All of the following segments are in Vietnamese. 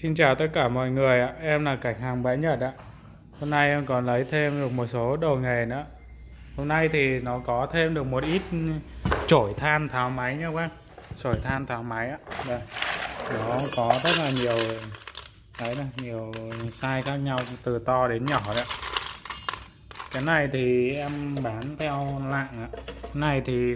Xin chào tất cả mọi người ạ, em là Cảnh Hàng Bãi Nhật ạ. Hôm nay em còn lấy thêm được một số đồ nghề nữa. Hôm nay thì nó có thêm được một ít chổi than tháo máy nha các bác. Chổi than tháo máy ạ. Đây. Nó có rất là nhiều, đấy là nhiều size khác nhau từ to đến nhỏ đấy. Cái này thì em bán theo lạng ạ. Cái này thì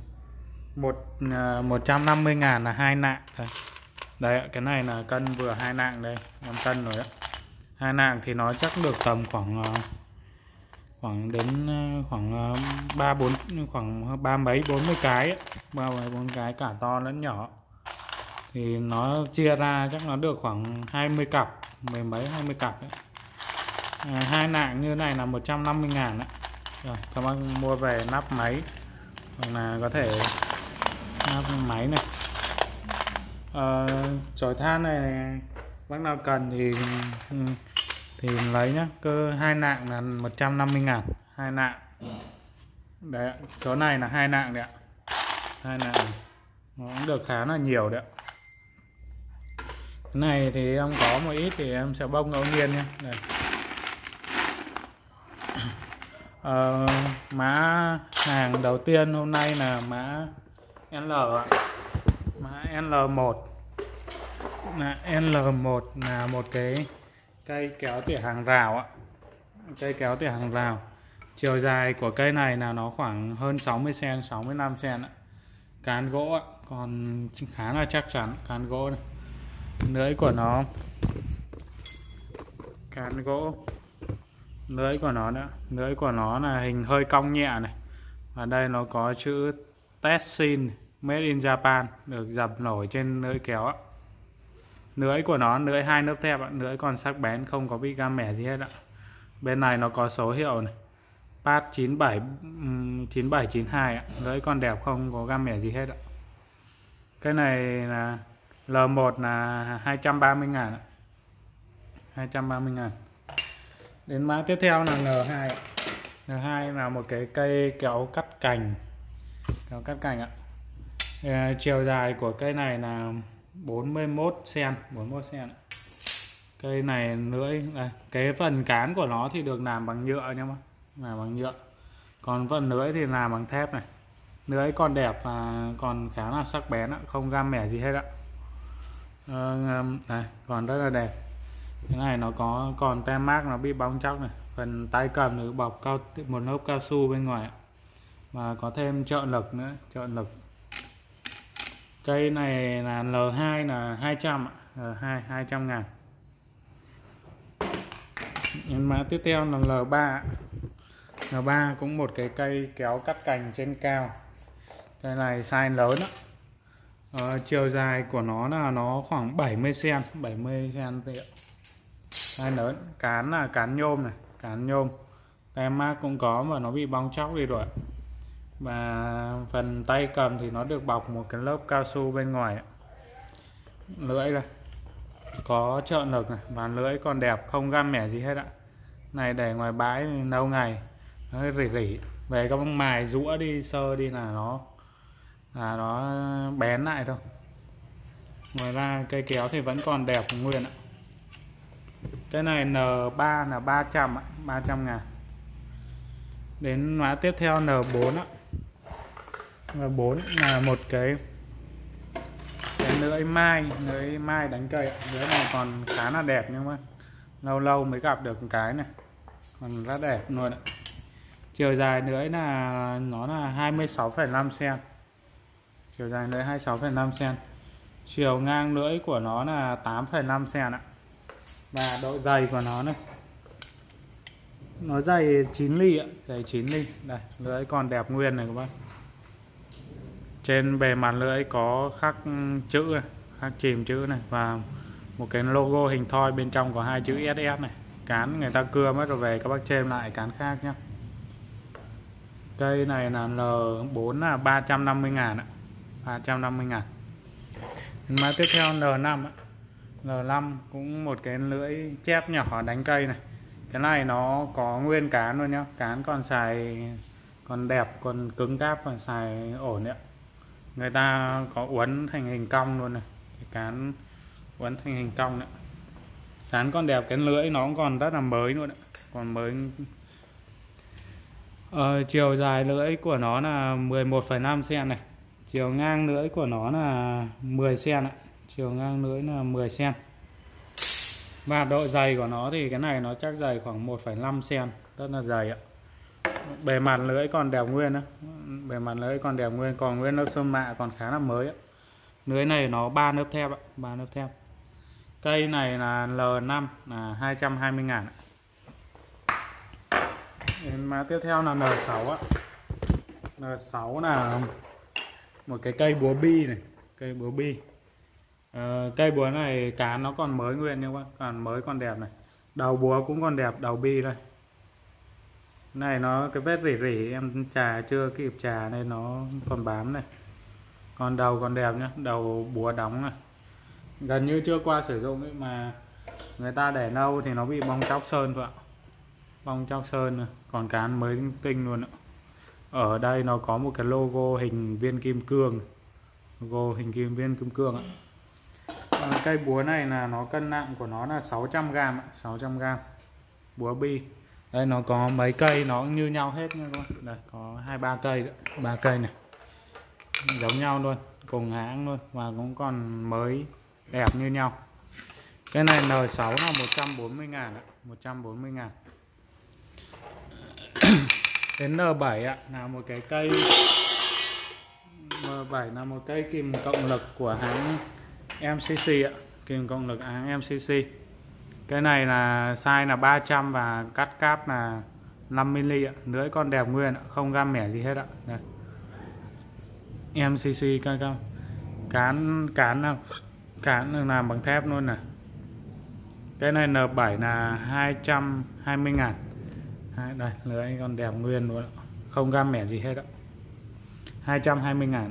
150.000 là 2 nạng. Đây, cái này là cân vừa 2 nạng đây, 5 cân rồi á. 2 nạng thì nó chắc được tầm khoảng đến khoảng 3 mấy 40 cái ấy. 3 mấy 40 cái cả to lẫn nhỏ. Thì nó chia ra chắc nó được khoảng 20 cặp, mười mấy 20 cặp ấy. 2 nạng như này là 150.000 đấy. Rồi, các bác mua về nắp máy hoặc là có thể nắp máy này. Chổi than này bác nào cần thì lấy nhá. Cơ 2 nạng là 150.000, 2 nạng. Đấy, chỗ này là 2 nạng đấy ạ. 2 nạng nó cũng được khá là nhiều đấy ạ. Cái này thì em có một ít thì em sẽ bông ngẫu nhiên nhé. Đây. Mã hàng đầu tiên hôm nay là mã L ạ. Mã L1 là L1 là một cái cây kéo tỉa hàng rào ạ. Cây kéo tỉa hàng rào. Chiều dài của cây này là nó khoảng hơn 60 cm, 65 cm ạ. Cán gỗ ạ, còn khá là chắc chắn, cán gỗ này. Lưỡi của nó cán gỗ. Lưỡi của nó nữa, lưỡi của nó là hình hơi cong nhẹ này. Và đây nó có chữ Tessin Made in Japan được dập nổi trên lưỡi kéo ạ. Lưỡi của nó lưỡi 2 lớp thép ạ, lưỡi còn sắc bén, không có bị găm mẻ gì hết ạ. Bên này nó có số hiệu này, PAT 9792 ạ, lưỡi còn đẹp, không có găm mẻ gì hết ạ. Cái này là L1 là 230.000 ạ. 230.000. Đến mã tiếp theo là N2 ạ. N2 là một cái cây kéo cắt cành. Kéo cắt cành ạ. Chiều dài của cây này là 41 cm, 41 cm. Cây này lưỡi đây, cái phần cán của nó thì được làm bằng nhựa nhá, làm bằng nhựa. Còn phần lưỡi thì làm bằng thép này. Lưỡi còn đẹp và còn khá là sắc bén ạ, không găm mẻ gì hết ạ. Đây, còn rất là đẹp. Cái này nó có còn tem mác nó bị bong tróc này. Phần tay cầm thì bọc một lớp cao su bên ngoài ạ. Và có thêm trợ lực nữa, trợ lực. Cây này là L2 là 200 ạ, L2 200.000. Mã tiếp theo là L3. L3 cũng một cái cây kéo cắt cành trên cao. Cây này size lớn đó. Chiều dài của nó là nó khoảng 70 cm, 70 cm size lớn. Cán là cán nhôm này, cán nhôm. Tem mác cũng có mà nó bị bong tróc đi rồi. Và phần tay cầm thì nó được bọc một cái lớp cao su bên ngoài. Lưỡi đây có trợ lực này, và lưỡi còn đẹp, không găm mẻ gì hết ạ. Này để ngoài bãi lâu ngày nó hơi rỉ rỉ, về các bông mài rũa đi, sơ đi là nó bén lại thôi. Ngoài ra cây kéo thì vẫn còn đẹp nguyên ạ. Cái này N3 là 300 ạ, 300.000. Đến mã tiếp theo N4 ạ. N4 là một cái lưỡi mai đánh cây ạ. Lưỡi này còn khá là đẹp nhưng mà lâu lâu mới gặp được cái này, còn rất đẹp luôn ạ. Chiều dài lưỡi là nó là 26,5 cm. Chiều dài lưỡi 26,5 cm. Chiều ngang lưỡi của nó là 8,5 cm ạ. Và độ dày của nó này, nó dày 9 ly ạ, dày 9 ly. Đây, lưỡi còn đẹp nguyên này các bác. Trên bề mặt lưỡi có khắc chữ này, khắc chìm chữ này, và một cái logo hình thoi, bên trong có 2 chữ SS này. Cán người ta cưa mất rồi, về các bác chêm lại cán khác nhé. Cây này là L4 là 350.000 ạ, 350.000. Mà tiếp theo L5 ạ. L5 cũng một cái lưỡi chép nhỏ đánh cây này. Cái này nó có nguyên cán luôn nhá, cán còn xài, còn đẹp, còn cứng cáp, còn xài ổn đấy. Người ta có uốn thành hình cong luôn này, cái cán uốn thành hình cong đấy. Cán còn đẹp, cái lưỡi nó cũng còn rất là mới luôn ạ, còn mới. Chiều dài lưỡi của nó là 11,5 cm này, chiều ngang lưỡi của nó là 10 cm ạ, chiều ngang lưỡi là 10 cm. Và độ dày của nó thì cái này nó chắc dày khoảng 1,5 cm, rất là dày ạ. Bề mặt lưỡi còn đẹp nguyên á, bề mặt lưỡi còn đẹp nguyên, còn nguyên lớp sơn mạ còn khá là mới ạ. Lưỡi này nó 3 lớp thép ạ, 3 lớp thép. Cây này là L5 là 220.000 ạ. Mà tiếp theo là N6 á. N6 là một cái cây búa bi này, cây búa bi. Cây búa này cán nó còn mới nguyên nhưng mà còn mới còn đẹp này. Đầu búa cũng còn đẹp, đầu bi đây. Này nó cái vết rỉ rỉ em chà chưa kịp chà nên nó còn bám này. Còn đầu còn đẹp nhá, đầu búa đóng này. Gần như chưa qua sử dụng ấy mà người ta để lâu thì nó bị bong tróc sơn thôi ạ. Bong tróc sơn này. Còn cán mới tinh luôn ạ. Ở đây nó có một cái logo hình viên kim cương, logo hình viên kim cương ạ. Cây búa này là nó cân nặng của nó là 600g ạ, 600g. Búa bi. Đây nó có mấy cây nó như nhau hết nha các bạn. Đây có 2-3 cây nữa, 3 cây này. Giống nhau luôn, cùng hãng luôn và cũng còn mới đẹp như nhau. Cái này N6 là 140.000 ạ, 140.000. Đến N7 ạ là một cái cây N7 là một cây kìm cộng lực của hãng MCC ạ, kìm cộng lực hãng MCC. Cái này là size là 300 và cắt cáp là 5mm ạ, lưỡi con đẹp nguyên ạ, không găm mẻ gì hết ạ. Đây. MCC cam cán làm bằng thép luôn này. Cái này N7 là 220.000. Đây lưỡi con đẹp nguyên luôn, không găm mẻ gì hết ạ. 220.000.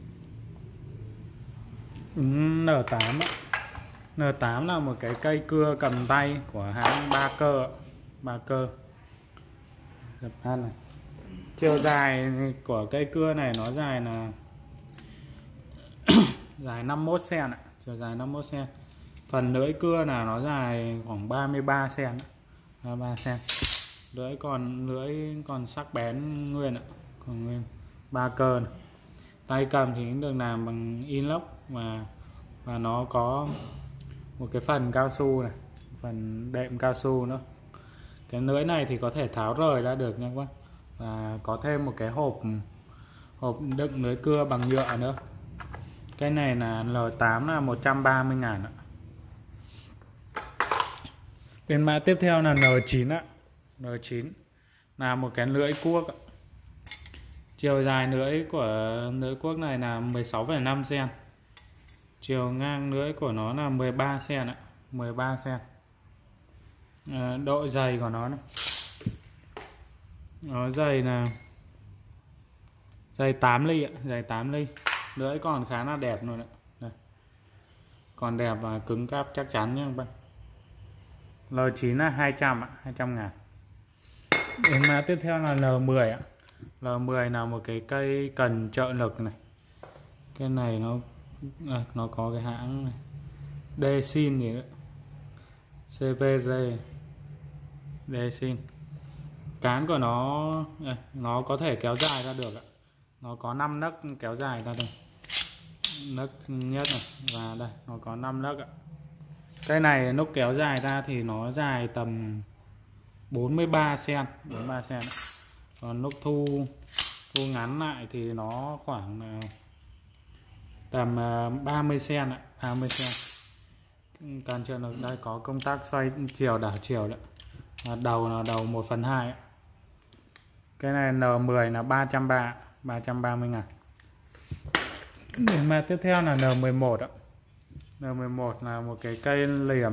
N8 ạ. N8 là một cái cây cưa cầm tay của hãng Ba Cơ, Ba Cơ. Này. Chiều dài của cây cưa này nó dài là dài 51 cm ạ, chiều dài 51 cm. Phần lưỡi cưa là nó dài khoảng 33 cm, 33 cm. Lưỡi còn sắc bén nguyên ạ, còn nguyên. Ba Cơ này. Tay cầm thì cũng được làm bằng inox và nó có một cái phần cao su này, phần đệm cao su nữa. Cái lưỡi này thì có thể tháo rời ra được nha các bác. Và có thêm một cái hộp đựng lưỡi cưa bằng nhựa nữa. Cái này là L8 là 130.000 ạ. Bên mã tiếp theo là N9 ạ. N9 là một cái lưỡi cuốc ạ. Chiều dài lưỡi của lưỡi cuốc này là 16,5 cm. Chiều ngang lưỡi của nó là 13 cm ạ, 13 cm. Độ dày của nó này. Nó dày là dày 8 ly ạ, dày 8 ly. Lưỡi còn khá là đẹp luôn ạ. Đây. Còn đẹp và cứng cáp chắc chắn nha các bạn. L9 là 200 ạ, 200.000. Đến mã tiếp theo là L10 ạ. L10 là một cái cây cần trợ lực này. Cái này nó có cái hãng này. Desin gì nữa. CVR Desin. Cán của nó có thể kéo dài ra được ạ. Nó có 5 nấc kéo dài ra đây. Nấc nhất này và đây nó có 5 nấc ạ. Cái này nút kéo dài ra thì nó dài tầm 43 cm, 43 cm. Còn nút thu ngắn lại thì nó khoảng tầm 30 cm ạ, 30 cm. Cần chưa được đây có công tắc xoay chiều đảo chiều đấy. Đầu là đầu 1/2 ạ. Cái này N10 là 330.000. Mà tiếp theo là N11 ạ. N11 là một cái cây liềm.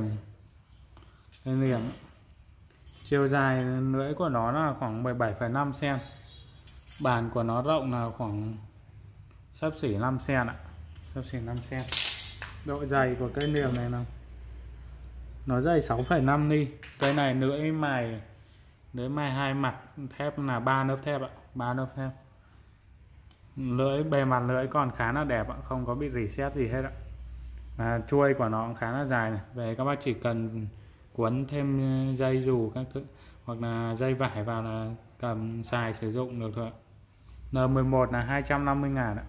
Chiều dài lưỡi của nó là khoảng 17,5 cm. Bàn của nó rộng là khoảng xấp xỉ 5 cm ạ. Xấp xỉ 5 cm. Độ dày của cây liềm này là nó dày 6,5 ly. Cây này lưỡi mài hai mặt thép là 3 lớp thép ạ, 3 lớp thép. Bề mặt lưỡi còn khá là đẹp ạ, không có bị rỉ sét gì hết ạ. Chuôi của nó cũng khá là dài này. Về các bác chỉ cần Quấn thêm dây dù các thứ hoặc là dây vải vào là cầm xài sử dụng được thôi. N11 là 250.000 ạ.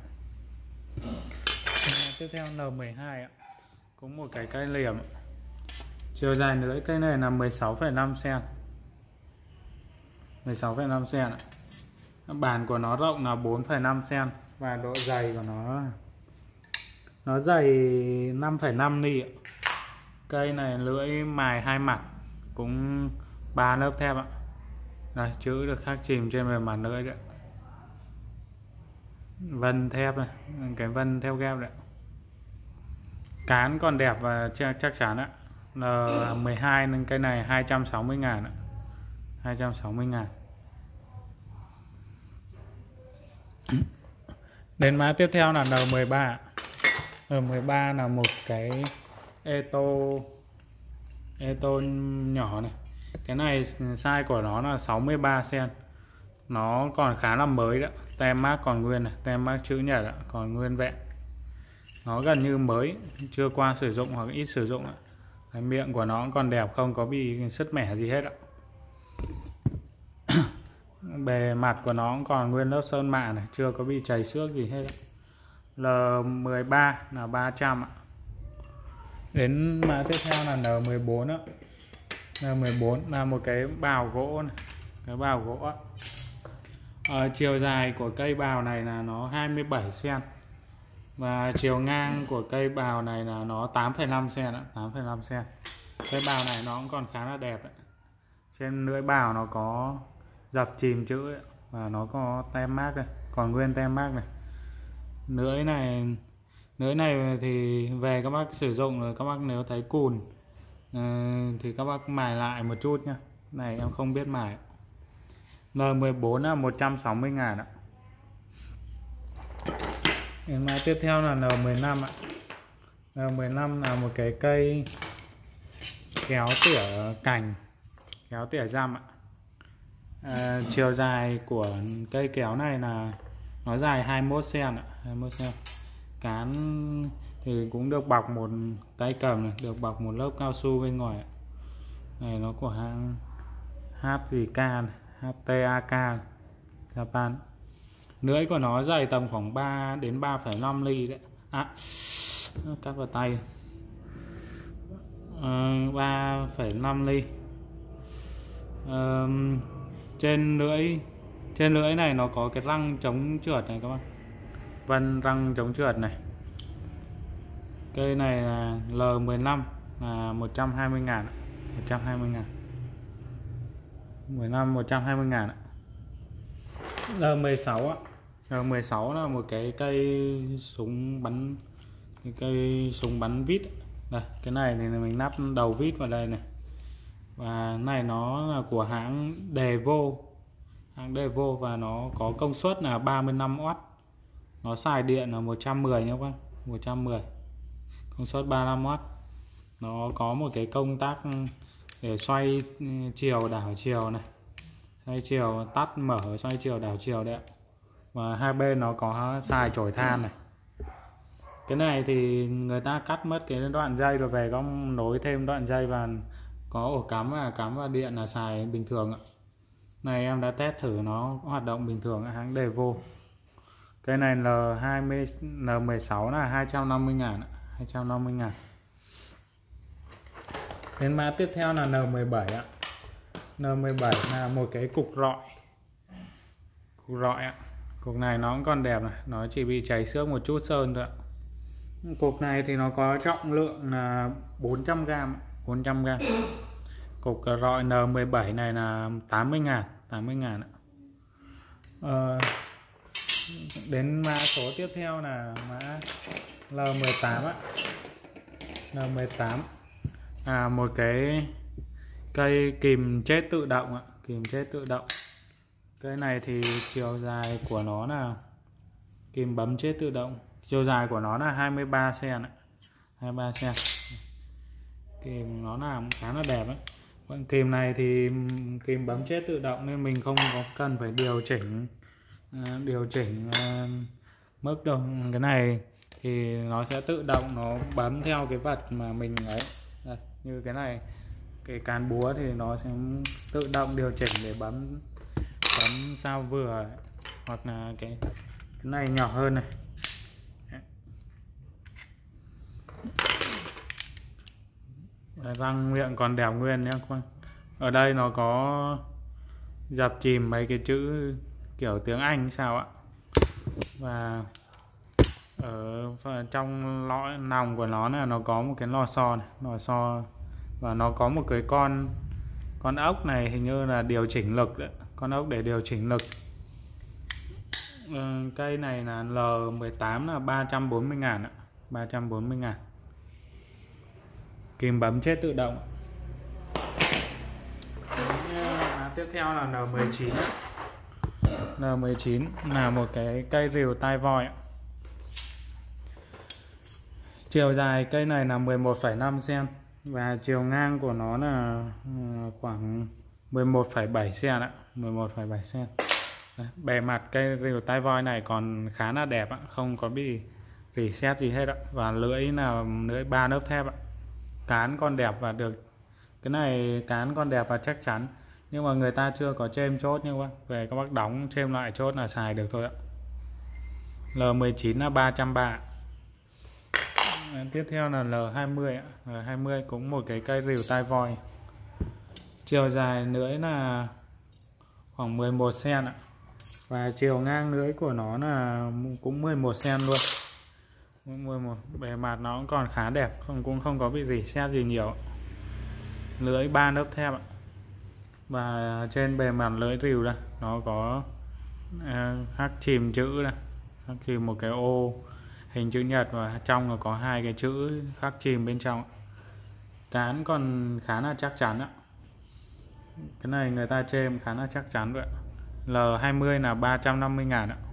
Tiếp theo N12 ạ, cũng một cái cây liềm. Chiều dài lưỡi cây này là 16,5 cm. 16,5 cm ạ. Bàn của nó rộng là 4,5 cm và độ dày của nó dày 5,5 ni ạ. Cây này lưỡi mài hai mặt, cũng 3 lớp thép ạ. Đây, chữ được khắc chìm trên bề mặt lưỡi đấy. Vân thép này, cái vân thép ghép đấy. Cán còn đẹp và chắc chắn ạ. N12 nên cây này 260.000 ạ. 260.000. Đến mã tiếp theo là N13. N13 là một cái Eto nhỏ này. Cái này size của nó là 63 cm. Nó còn khá là mới đó. Tem mác còn nguyên này, tem mác chữ Nhật đó, còn nguyên vẹn. Nó gần như mới, chưa qua sử dụng hoặc ít sử dụng. Cái miệng của nó còn đẹp, không có bị sứt mẻ gì hết ạ. Bề mặt của nó còn nguyên lớp sơn mạ này, chưa có bị chảy xước gì hết. L13 là 300 ạ. Đến mã tiếp theo là N14 á. N14 là một cái bào gỗ này. Cái bào gỗ á. Chiều dài của cây bào này là nó 27 cm. Và chiều ngang của cây bào này là nó 8,5 cm ạ, 8,5 cm. Cây bào này nó cũng còn khá là đẹp đấy. Trên lưỡi bào nó có dập chìm chữ ấy, và nó có tem mác đây, còn nguyên tem mác này. Lưỡi này thì về các bác sử dụng rồi, các bác nếu thấy cùn thì các bác mài lại một chút nhá. Này em không biết mài. N14 là 160.000 ạ. Mã tiếp theo là N15 ạ. N15 là một cái cây kéo tỉa cành, kéo tỉa răm ạ. Chiều dài của cây kéo này là nó dài 21 cm ạ, 21 cm. Cán thì cũng được bọc một tay cầm này, được bọc một lớp cao su bên ngoài ạ. Này nó của hãng HJK này, HTAK Japan. Lưỡi của nó dày tầm khoảng 3 đến 3,5 ly đấy. Cắt vào tay. 3,5 ly. Trên lưỡi này nó có cái răng chống trượt này các bạn. Vân răng chống trượt này. Cây này là L15 là 120.000, 120.000. 120.000 ạ. L16 ạ. L16 là một cái cây súng bắn vít. Đây, cái này thì mình lắp đầu vít vào đây này. Và này nó là của hãng Devo và nó có công suất là 35W. Nó xài điện là 110 nhé các bác, 110. Công suất 35W. Nó có một cái công tắc để xoay chiều đảo chiều này. Xoay chiều tắt mở, xoay chiều đảo chiều đấy ạ. Và hai bên nó có xài chổi than này. Cái này thì người ta cắt mất cái đoạn dây rồi về có nối thêm đoạn dây và có ổ cắm và cắm vào điện là xài bình thường ạ. Này em đã test thử nó hoạt động bình thường ở hãng Devo. Cái này N16 là 250.000 ạ, 250.000. Đến mã tiếp theo là N17 ạ. N17 là một cái cục rọi. Cục rọi ạ. Cục này nó cũng còn đẹp này, nó chỉ bị chảy xước một chút sơn thôi ạ. Cục này thì nó có trọng lượng là 400g, 400g. Cục rọi N17 này là 80.000, 80.000 ạ. Đến mã số tiếp theo là mã L18 ạ. L18 là một cái cây kìm chết tự động ạ, kìm chết tự động. Cây này thì chiều dài của nó là kìm bấm chết tự động. Chiều dài của nó là 23 cm ạ. 23 cm. Kìm nó làm khá là đẹp ấy. Còn kìm này thì kìm bấm chết tự động nên mình không có cần phải điều chỉnh mức đâu. Cái này thì nó sẽ tự động nó bấm theo cái vật mà mình ấy. Đây, như cái này cái cán búa thì nó sẽ tự động điều chỉnh để bấm sao vừa, hoặc là cái này nhỏ hơn này. Răng miệng còn đẹp nguyên nhé. Ở đây nó có dập chìm mấy cái chữ kiểu tiếng Anh sao ạ. Và ở trong lõi nòng của nó là nó có một cái lò xo này, lò xo, và nó có một cái con ốc này hình như là điều chỉnh lực đấy, con ốc để điều chỉnh lực. Cây này là L18 là 340.000 ạ, 340.000. Kìm bấm chết tự động. Tiếp theo là N19. N19 là một cái cây rìu tai voi. Chiều dài cây này là 11,5 cm và chiều ngang của nó là khoảng 11,7 cm ạ, 11,7 cm. Bề mặt cây rìu tai voi này còn khá là đẹp ạ, không có bị rỉ sét gì hết ạ. Và lưỡi là lưỡi 3 lớp thép ạ. Cán con đẹp và được cái này, cán con đẹp và chắc chắn, nhưng mà người ta chưa có chêm chốt như vậy. Về các bác đóng chêm lại chốt là xài được thôi ạ. L19 là 330. Tiếp theo là L20 ạ. L20 cũng một cái cây rìu tai voi. Chiều dài lưỡi là khoảng 11 cm ạ. Và chiều ngang lưỡi của nó là cũng 11 cm luôn. 11. Bề mặt nó cũng còn khá đẹp, cũng không có bị rỉ sét gì nhiều. Lưỡi 3 lớp thép ạ. Và trên bề mặt lưỡi rìu đây nó có khắc chìm chữ đây, khắc chìm một cái ô hình chữ nhật, và trong nó có hai cái chữ khắc chìm bên trong. Cán còn khá là chắc chắn ạ. Cái này người ta chêm khá là chắc chắn vậy. L20 là 350.000 ạ.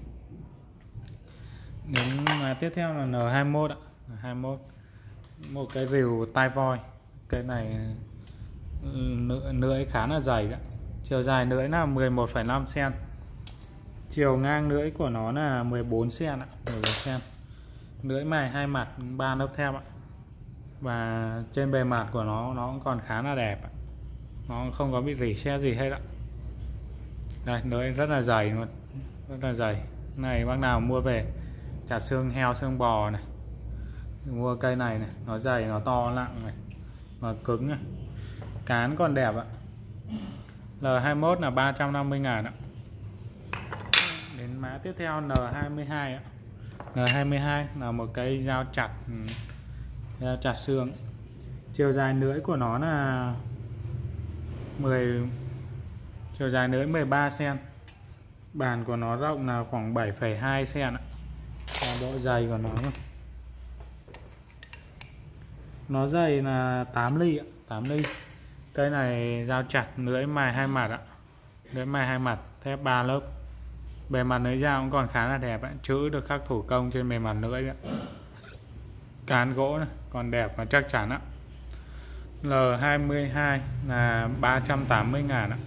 Đến tiếp theo là N21 ạ. N21 một cái rìu tai voi. Cái này lưỡi khá là dày đấy. Chiều dài lưỡi là 11,5 cm. Chiều ngang lưỡi của nó là 14 cm ạ, 14 cm. Lưỡi mài hai mặt 3 lớp thép ạ. Và trên bề mặt của nó cũng còn khá là đẹp ạ. Nó không có bị rỉ sét gì hết ạ. Đây, lưỡi rất là dày luôn, rất là dày. Này bác nào mua về chặt xương heo xương bò này, mua cây này này, nó dày, nó to nặng này, và cứng này. Cán còn đẹp ạ. L21 là 350.000 ạ. Đến mã tiếp theo N22 ạ. N22 là một cây dao chặt xương. Chiều dài lưỡi của nó là chiều dài lưỡi 13 cm. Bàn của nó rộng là khoảng 7,2 cm ạ. Và độ dày của nó dày là 8 ly ạ, 8 ly. Cây này dao chặt, lưỡi mài hai mặt ạ. Lưỡi mài hai mặt, thép 3 lớp. Bề mặt lưỡi dao cũng còn khá là đẹp ạ. Chữ được khắc thủ công trên bề mặt lưỡi ạ. Cán gỗ này còn đẹp và chắc chắn ạ. L22 là 380.000 ạ.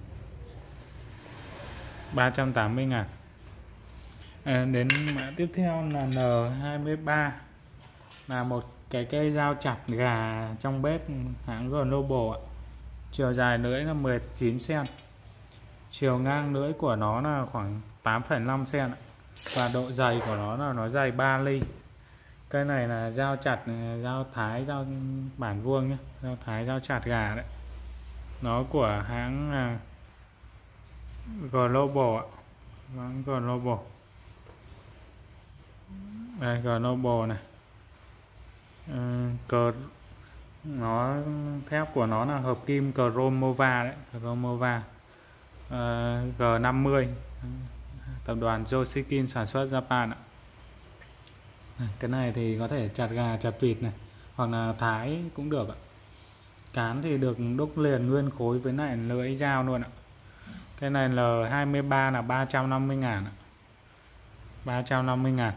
380.000. Đến mã tiếp theo là N23, là một cái cây dao chặt gà trong bếp hãng Global ạ. Chiều dài lưỡi là 19 cm. Chiều ngang lưỡi của nó là khoảng 8,5 cm. Và độ dày của nó là nó dày 3 ly. Cây này là dao chặt, dao thái, dao bản vuông nhé, dao thái, dao chặt gà đấy. Nó của hãng Global ạ. Hãng Global. Đây, Global này. Cờ nó thép của nó là hợp kim Cromova đấy, Cromova. G50, tập đoàn Joshikin sản xuất Japan ạ. Cái này thì có thể chặt gà, chặt vịt này, hoặc là thái cũng được ạ. Cán thì được đúc liền nguyên khối với lại lưỡi dao luôn ạ. Cái này L23 là 350.000 ạ. 350.000.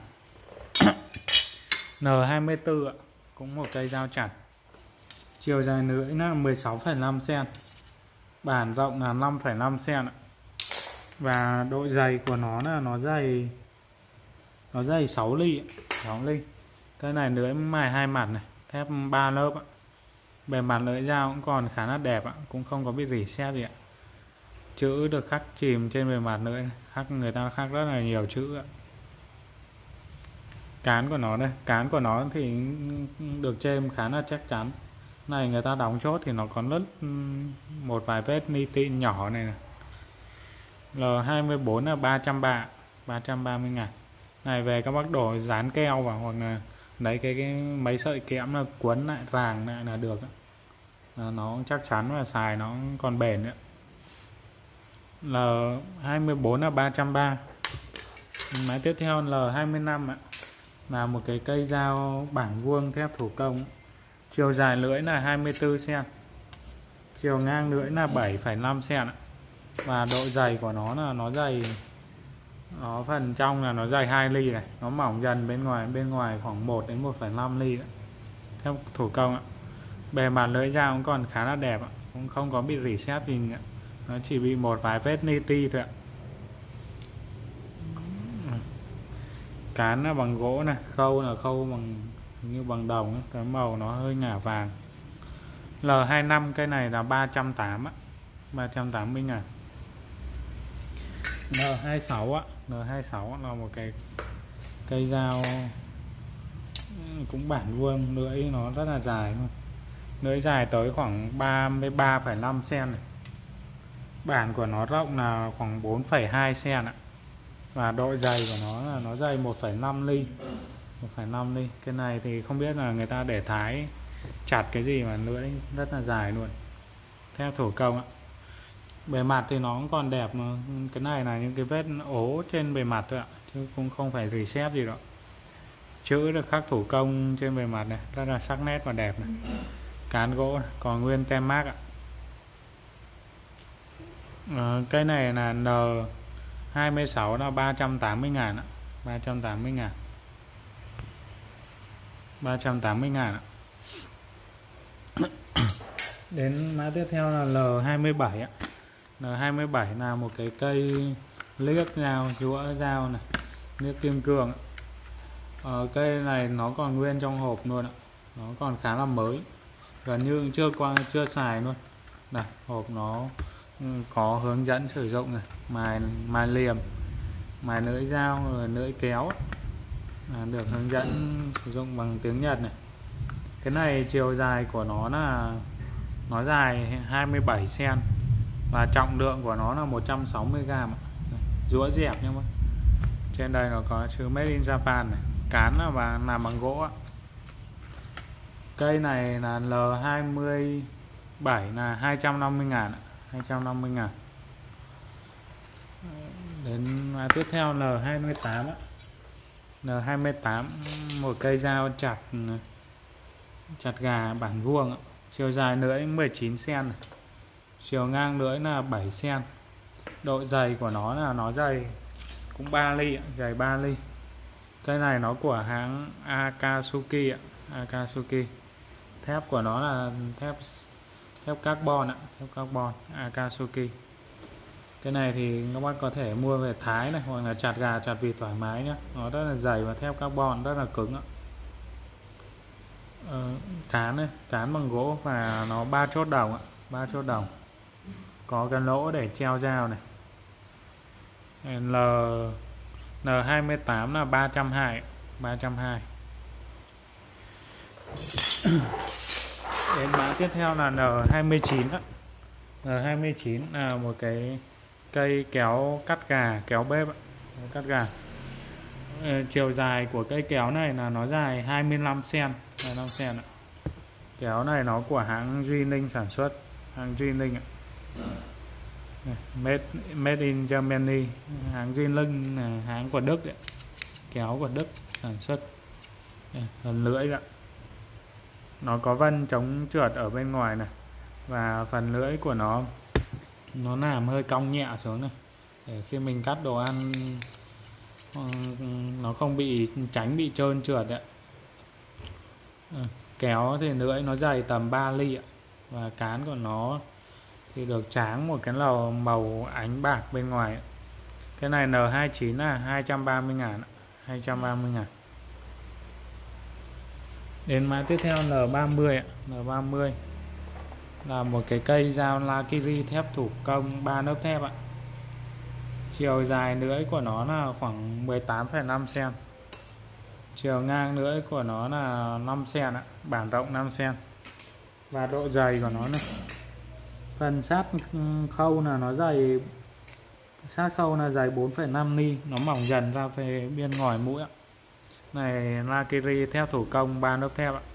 N24 ạ, cũng một cây dao chặt. Chiều dài lưỡi là 16,5 cm. Bản rộng là 5,5 cm ạ. Và độ dày của nó là nó dày 6 ly, 6 ly. Cái này lưỡi mài hai mặt này, thép 3 lớp ạ. Bề mặt lưỡi dao cũng còn khá là đẹp ạ, cũng không có bị rỉ sét gì ạ. Chữ được khắc chìm trên bề mặt lưỡi, người ta khắc rất là nhiều chữ ạ. Cán của nó đây, cán của nó thì được chêm khá là chắc chắn. Này người ta đóng chốt thì nó còn rất một vài vết ni ti nhỏ này, L24 là 330 ngàn. Này về các bác đổ dán keo vào, hoặc là lấy cái mấy sợi kẽm là cuốn lại ràng lại là được. Nó chắc chắn và xài nó còn bền nữa. L24 là 330. Máy tiếp theo L25 ạ, là một cái cây dao bảng vuông thép thủ công. Chiều dài lưỡi là 24 cm, chiều ngang lưỡi là 7,5 cm ạ. Và độ dày của nó là nó dày, nó phần trong là nó dày 2 ly này, nó mỏng dần bên ngoài khoảng 1 đến 1,5 ly đấy. Thép thủ công ạ. Bề mặt lưỡi dao cũng còn khá là đẹp ạ, cũng không có bị rỉ sét gì nữa. Nó chỉ bị một vài vết ni ti thôi ạ. Cán là bằng gỗ này, khâu là khâu bằng như bằng đồng ấy. Cái màu nó hơi ngả vàng. L25 cây này là 380 á, 380 ngàn. L26 á, L26 là một cái cây dao cũng bản vuông, lưỡi nó rất là dài luôn. Lưỡi dài tới khoảng 33,5 cm này. Bản của nó rộng là khoảng 4,2 cm ạ. Và độ dày của nó là nó dày 1,5 ly. 1,5 ly. Cái này thì không biết là người ta để thái chặt cái gì mà lưỡi rất là dài luôn. Thép thủ công ạ. Bề mặt thì nó cũng còn đẹp mà. Cái này là những cái vết ố trên bề mặt thôi ạ, chứ cũng không phải rỉ sét gì đâu. Chữ được khắc thủ công trên bề mặt này, rất là sắc nét và đẹp này. Cán gỗ này, còn nguyên tem mác ạ. Cây này là N26 là 380 ngàn ạ. 380 ngàn. 380 ngàn ạ. Đến mã tiếp theo là L27 ạ. L27 là một cái cây liếc dao, rũa dao này, liếc kim cương. Cây này nó còn nguyên trong hộp luôn ạ. Nó còn khá là mới, gần như chưa xài luôn. Này, hộp nó có hướng dẫn sử dụng này, mài liềm, mài lưỡi dao rồi lưỡi kéo, được hướng dẫn sử dụng bằng tiếng Nhật này. Cái này chiều dài của nó là nó dài 27 cm và trọng lượng của nó là 160g. Rũa dẹp nhá. Trên đây nó có chữ Made in Japan này. Cán là làm bằng gỗ ạ. Cây này là L27 là 250 ngàn, 250 ngàn. Đến tiếp theo L28 á. L28 một cây dao chặt gà bản vuông ạ. Chiều dài lưỡi 19 cm này. Chiều ngang lưỡi là 7 cm. Độ dày của nó là nó dày cũng 3 ly ạ, dày 3 ly. Cây này nó của hãng Akatsuki ạ, Akatsuki. Thép của nó là thép carbon ạ, thép carbon Akatsuki. Cái này thì các bác có thể mua về thái này, hoặc là chặt gà chặt vịt thoải mái nhé. Nó rất là dày và thép carbon rất là cứng ạ. Cán này, cán bằng gỗ và nó 3 chốt đồng ạ, 3 chốt đồng. Có cái lỗ để treo dao này. L28 là 320, 320. Đến mã tiếp theo là N29 á. N29 là một cái cây kéo cắt gà, kéo bếp á, cắt gà. Chiều dài của cây kéo này là nó dài 25 cm, 25 cm ạ. Kéo này nó của hãng Duy Ninh sản xuất, hãng Duy Ninh ạ. Made in Germany, hãng Duy Ninh là hãng của Đức đấy. Kéo của Đức sản xuất. Phần lưỡi ạ. Nó có vân chống trượt ở bên ngoài này. Và phần lưỡi của nó làm hơi cong nhẹ xuống này, để khi mình cắt đồ ăn nó không tránh bị trơn trượt ạ. Kéo thì lưỡi nó dày tầm 3 ly ạ. Và cán của nó thì được tráng một cái lầu màu ánh bạc bên ngoài. Cái này N29 là 230 ngàn, 230 ngàn. Đến mã tiếp theo L30 ạ, L30. là một cái cây dao Lakiri thép thủ công 3 lớp thép ạ. Chiều dài lưỡi của nó là khoảng 18,5 cm. Chiều ngang lưỡi của nó là 5 cm ạ, bản rộng 5 cm. Và độ dày của nó này. Phần sát khâu là nó dày, sát khâu là dày 4,5 ly, nó mỏng dần ra về bên ngoài mũi ạ. Này Lakiri thép thủ công 3 lớp thép ạ.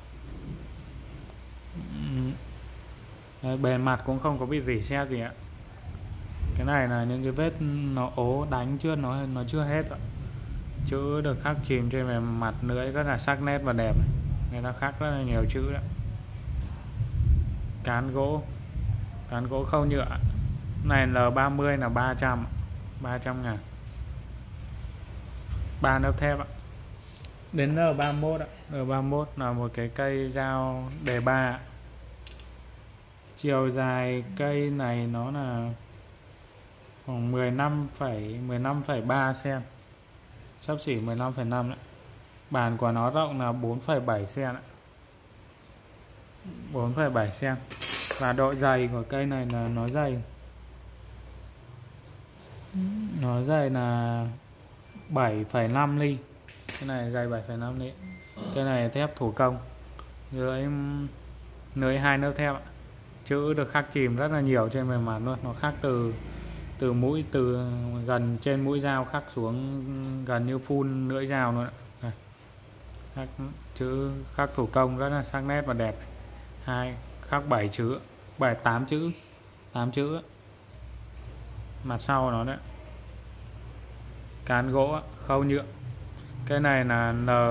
Đấy, bề mặt cũng không có bị rỉ sét gì ạ. Cái này là những cái vết nó ố đánh chưa, nó chưa hết ạ. Chữ được khắc chìm trên bề mặt lưỡi rất là sắc nét và đẹp. Người ta khắc rất là nhiều chữ đấy. Cán gỗ khâu nhựa. Này L30 là 300 ngàn. 3 lớp thép ạ. Đến L31 ạ. L31 là một cái cây dao đề 3. Chiều dài cây này nó là khoảng 15,3 cm, xấp xỉ 15,5 đấy. Bản của nó rộng là 4,7 cm ạ. 4,7 cm. Và độ dày của cây này là nó dày là 7,5 ly. Cái này dày 7,5 ly. Cái này thép thủ công, lưỡi 2 lớp thép ạ. Chữ được khắc chìm rất là nhiều trên bề mặt luôn. Nó khắc từ mũi, từ gần trên mũi dao khắc xuống gần như phun lưỡi dao luôn ạ. Khắc, chữ khắc thủ công rất là sắc nét và đẹp. Khắc 7 chữ, 8 chữ mặt sau nó đấy. Cán gỗ khâu nhựa. Cái này là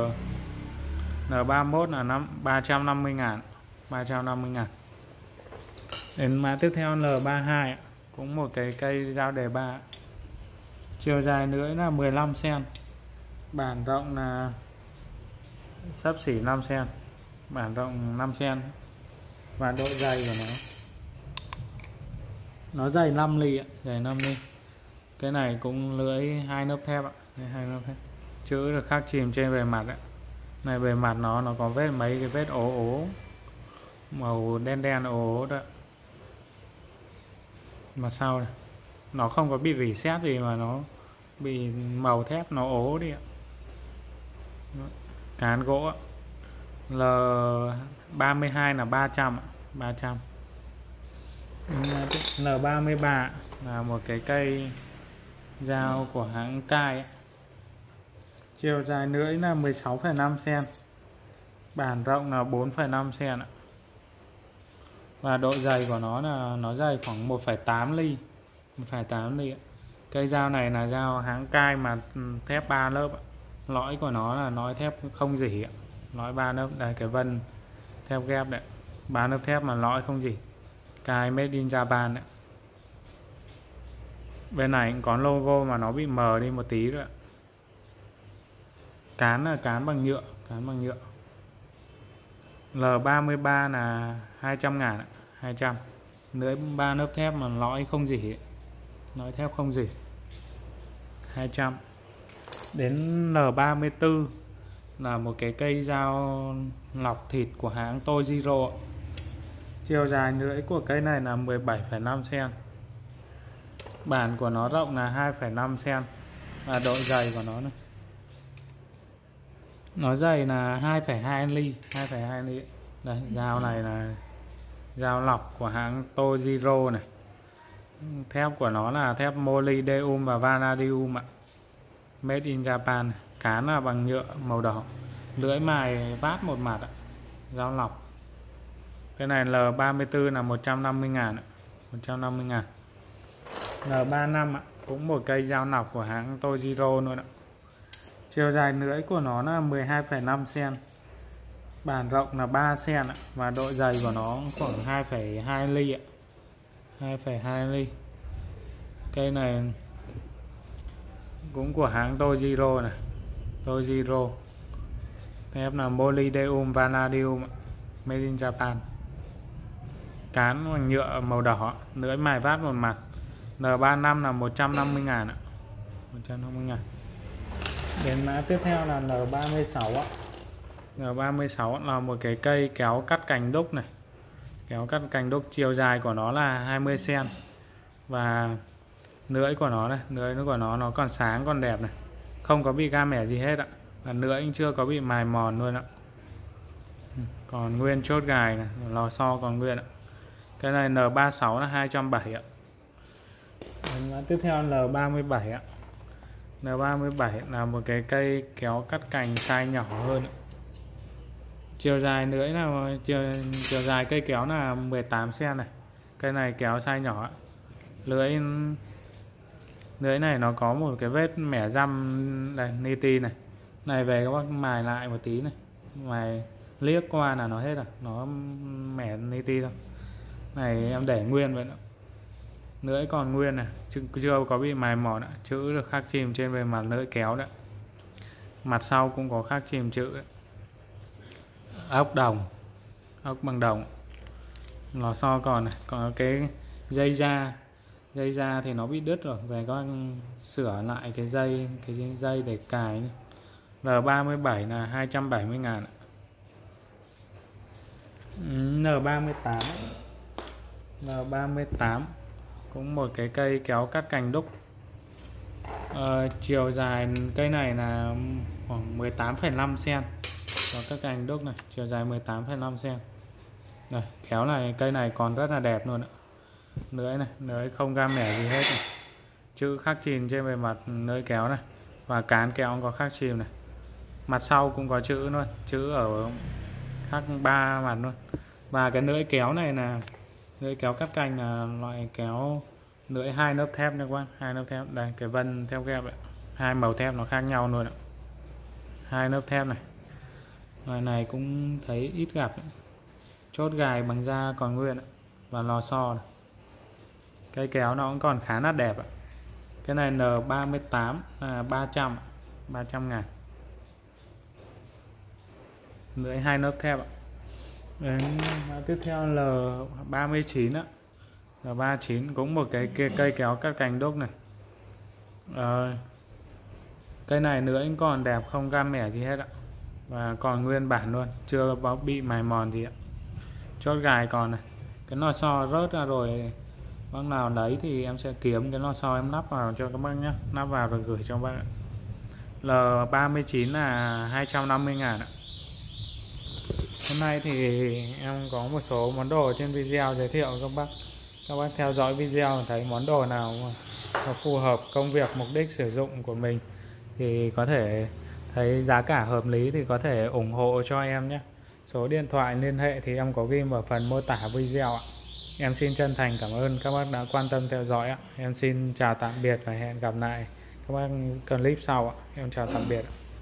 N31 là 350 ngàn. Đến mã tiếp theo L32, cũng một cái cây dao đề 3. Chiều dài lưỡi là 15 cm. Bản rộng là xấp xỉ 5 cm. Bản rộng 5 cm. Và độ dày của nó dày 5 ly ạ, dày 5 ly. Cái này cũng lưỡi 2 lớp thép ạ, 2 lớp thép. Chữ được khắc chìm trên bề mặt ạ. Này bề mặt nó có mấy cái vết ố màu đen ố đó. Mà sau này nó không có bị rỉ sét gì mà nó bị màu thép nó ố đi ạ. Cán gỗ L32 là 300 L33 là một cái cây dao của hãng Cai. Chiều dài lưỡi là 16,5 cm. Bản rộng là 4,5 cm ạ. Và độ dày của nó là nó dày khoảng 1,8 ly. 1,8 ly ạ. Cây dao này là dao hãng Cai mà thép 3 lớp ạ. Lõi của nó là lõi thép không rỉ ạ. Lõi 3 lớp, đây cái vân thép ghép đấy. 3 lớp thép mà lõi không rỉ. Cai made in Japan đấy. Bên này cũng có logo mà nó bị mờ đi một tí rồi ạ. Cán là cán bằng nhựa. L33 là 200 ngàn ạ. 200. Lưỡi 3 lớp thép mà lõi không rỉ. Lõi thép không rỉ. 200. Đến L34 là một cái cây dao lọc thịt của hãng Tojiro. Chiều dài lưỡi của cây này là 17,5 cm. Bản của nó rộng là 2,5 cm. Và độ dày của nó này, nó dày là 2,2 ly. Đây, dao này là dao lọc của hãng Tojiro này. Thép của nó là thép molybdenum và vanadium ạ. Made in Japan. Cán là bằng nhựa màu đỏ. Lưỡi mài vát một mặt ạ. Dao lọc. Cái này L34 là 150 ngàn ạ. 150 ngàn. L35 ạ. Cũng một cây dao lọc của hãng Tojiro luôn ạ. Chiều dài lưỡi của nó là 12,5 cm. Bản rộng là 3 cm ạ. Và độ dày của nó khoảng 2,2 ly ạ. 2,2 ly. Cây này cũng của hãng Tojiro này. Tojiro. Thép là molybdenum vanadium made in Japan. Cán bằng nhựa màu đỏ. Lưỡi mài vát một mặt. L35 là 150 ngàn ạ. 150 ngàn. Đến mã tiếp theo là L36 ạ. L36 là một cái cây kéo cắt cành đúc này. Kéo cắt cành đúc chiều dài của nó là 20 cm. Và lưỡi của nó này, lưỡi của nó còn sáng còn đẹp này, không có bị ga mẻ gì hết ạ. Và lưỡi cũng chưa có bị mài mòn luôn ạ. Còn nguyên chốt gài này, lò xo còn nguyên ạ. Cái này N36 là 270 ạ. Tiếp theo N37 ạ. N37 là một cái cây kéo cắt cành size nhỏ hơn ạ. Chiều dài lưỡi là chiều dài cây kéo là 18 cm này. Cây này kéo size nhỏ ạ. Lưỡi này nó có một cái vết mẻ răm này, niti này. Này về các bác mài lại một tí này. Mài liếc qua là nó hết rồi, nó mẻ niti thôi. Này em để nguyên vậy đó. Lưỡi còn nguyên này, chưa có bị mài mòn ạ. Chữ được khắc chìm trên bề mặt lưỡi kéo đấy. Mặt sau cũng có khắc chìm chữ đấy. Ốc đồng, ốc bằng đồng. Lò xo còn này, còn cái dây da thì nó bị đứt rồi, về có sửa lại cái dây để cài này. N37 là 270.000 ạ. N38 cũng một cái cây kéo cắt cành đúc. Chiều dài cây này là khoảng 18,5 cm. Kéo cắt cành đúc này, chiều dài 18,5 cm. Đây, kéo này, cây này còn rất là đẹp luôn ạ. Lưỡi này, lưỡi không gam mẻ gì hết này. Chữ khắc chìm trên bề mặt lưỡi kéo này. Và cán kéo cũng có khắc chìm này. Mặt sau cũng có chữ luôn, chữ ở khắc 3 mặt luôn. Và cái lưỡi kéo này là lưỡi kéo cắt cành là loại kéo lưỡi 2 lớp thép nha các bác, 2 lớp thép. Đây, cái vân thép ghép đấy. Hai màu thép nó khác nhau luôn ạ. 2 lớp thép này. Loại này cũng thấy ít gặp đấy. Chốt gài bằng da còn nguyên ạ. Và lò xo này. Cây kéo nó cũng còn khá là đẹp ạ. Cái này N38 là 300.000. Lưỡi 2 lớp thép ạ. Đấy, tiếp theo L39 á. L39 cũng một cái cây kéo cắt cành đúc này. Cây này lưỡi còn đẹp, không gam mẻ gì hết ạ. Và còn nguyên bản luôn, chưa có bị mài mòn gì ạ. Chốt gài còn này. Cái lò xo rớt ra rồi, bác nào lấy thì em sẽ kiếm cái lò xo em lắp vào cho các bác nhé. Lắp vào rồi gửi cho bác ạ. L39 là 250.000 ạ. Hôm nay thì em có một số món đồ trên video giới thiệu các bác. Các bác theo dõi video thấy món đồ nào mà phù hợp công việc mục đích sử dụng của mình thì có thể thấy giá cả hợp lý thì có thể ủng hộ cho em nhé. Số điện thoại liên hệ thì em có ghi ở phần mô tả video ạ. Em xin chân thành cảm ơn các bác đã quan tâm theo dõi ạ. Em xin chào tạm biệt và hẹn gặp lại các bác clip sau ạ. Em chào tạm biệt ạ.